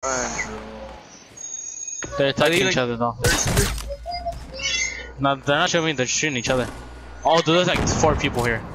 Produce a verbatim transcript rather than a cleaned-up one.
Andrew. They're attacking like, each other now. No, they're not shooting me, they're shooting each other. Oh, dude, there's like four people here.